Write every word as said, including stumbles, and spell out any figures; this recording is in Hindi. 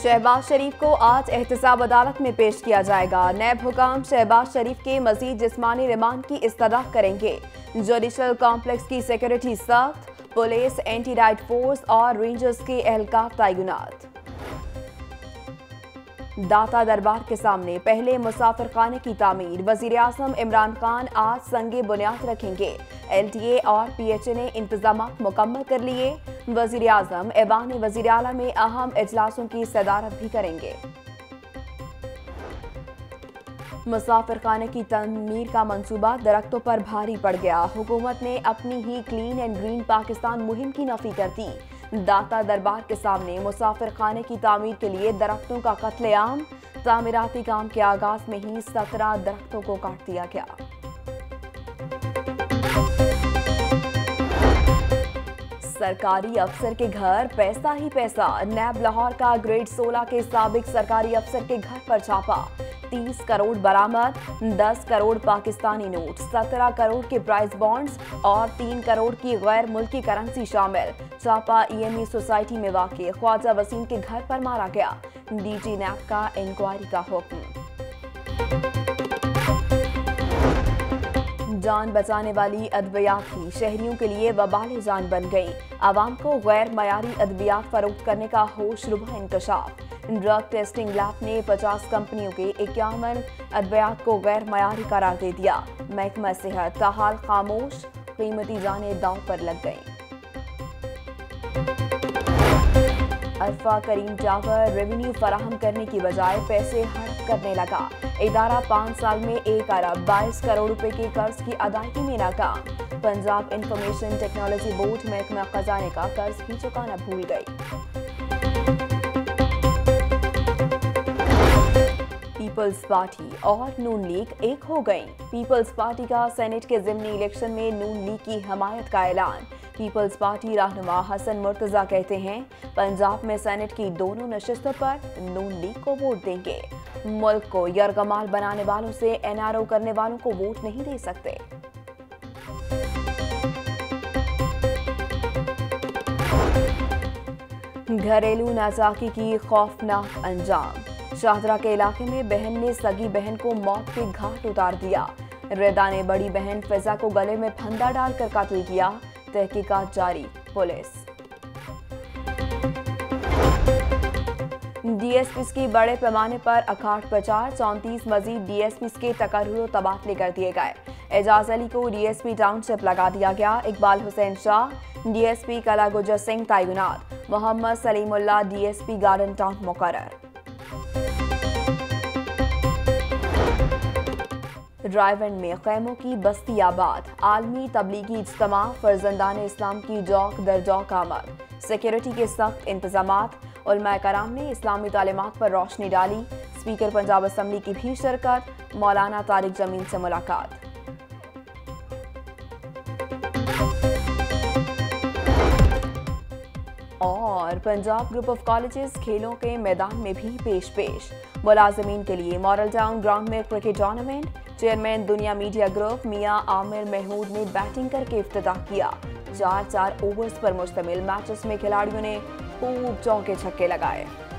शहबाज शरीफ को आज एहतसाब अदालत में पेश किया जाएगा। नैब हुकाम शहबाज शरीफ के मजीद जिस्मानी रिमांड की इस्तदा करेंगे। जुडिशल कॉम्प्लेक्स की सिक्योरिटी सख्त, पुलिस, एंटी राइट फोर्स और रेंजर्स के एहलकार तैनात। दाता दरबार के सामने पहले मुसाफिर खाने की तामीर, वजीर आजम इमरान खान आज संगे बुनियाद रखेंगे। एल टी ए और पी एच ए ने इंतजाम मुकम्मल कर लिए। वजीर आजम ऐवान वजीर आला में अहम इजलासों की सदारत भी करेंगे। मुसाफिर खाने की तमीर का मंसूबा दरख्तों पर भारी पड़ गया। हुकूमत ने अपनी ही क्लीन एंड ग्रीन पाकिस्तान मुहिम की नफी कर दी। दाता दरबार के सामने मुसाफिर खाने की तामीर के लिए दरख्तों का कत्लेआम, तामीराती काम के आगाज में ही सत्रह दरख्तों को काट दिया गया। सरकारी अफसर के घर पैसा ही पैसा, नैब लाहौर का ग्रेड सोलह के साबिक सरकारी अफसर के घर पर छापा, तीस करोड़ बरामद, दस करोड़ पाकिस्तानी नोट, सत्रह करोड़ के प्राइस बॉन्ड्स और तीन करोड़ की गैर मुल्की करेंसी शामिल। छापा ई एम ई सोसाइटी में वाक़े ख्वाजा वसीम के घर पर मारा गया। डी जी नैब का इंक्वायरी का हुक्म। जान बचाने वाली अद्वियात ही शहरियों के लिए वबाल जान बन गई। आवाम को गैर मयारी अद्वियात फरोख्त करने का होशरुबा इंकशाफ। ड्रग टेस्टिंग लैब ने पचास कंपनियों के इक्यावन अद्वियात को गैर मयारी करार दे दिया। महकमा सेहत ताहाल खामोश, कीमती जानें दांव पर लग गई। अरफा करीम टावर रेवेन्यू फराहम करने की बजाय पैसे हड़प करने लगा। इदारा पाँच साल में एक अरब बाईस करोड़ रुपए के कर्ज की अदायगी में नाकाम। पंजाब इंफॉर्मेशन टेक्नोलॉजी बोर्ड महकमा खजाने का कर्ज भी चुकाना भूल गई। पीपल्स पार्टी और नून लीग एक हो गई। पीपल्स पार्टी का सेनेट के ज़िमनी इलेक्शन में नून लीग की हमायत का ऐलान। पीपल्स पार्टी रहनुमा हसन मुर्तजा कहते हैं पंजाब में सेनेट की दोनों नशिस्तों पर नून लीग को वोट देंगे। मुल्क को यरगमाल बनाने वालों से एन आर ओ करने वालों को वोट नहीं दे सकते। घरेलू नाजाकी की खौफनाक अंजाम। शाहदरा के इलाके में बहन ने सगी बहन को मौत के घाट उतार दिया। रेदा ने बड़ी बहन फिजा को गले में फंदा डालकर कत्ल किया। तहकीकात जारी, पुलिस। डी एस पी की बड़े पैमाने पर अखाड़ प्रचार, चौंतीस मजीद डी एस पी के तकर्रुर तबादले कर दिए गए। एजाज अली को डी एस पी टाउनशिप लगा दिया गया। Iqbal Hussain Shah D S P Qila Gujar Singh तैनात। Mohammad Salimullah D S P Garden Town मुकर्रर। रायवंड में खैमों की बस्ती आबाद। आलमी तबलीगी इज्तिमा, फर्जंदान इस्लाम की जौक दर जौक आमद। सिक्योरिटी के सख्त इंतजामात। उलमा कराम ने इस्लामी तालीमात पर रोशनी डाली। स्पीकर पंजाब असम्बली की भी शिरकत। मौलाना तारिक जमीन से मुलाकात। और पंजाब ग्रुप ऑफ कॉलेजेस खेलों के मैदान में भी पेश पेश। मुलाजमीन के लिए मॉडल टाउन ग्राउंड में cricket tournament. Chairman Dunya media group Mian Amir Mahmood ने बैटिंग करके इफ्तिताह किया। चार चार ओवर्स पर मुश्तमिल मैचेस में खिलाड़ियों ने खूब चौके छक्के लगाए।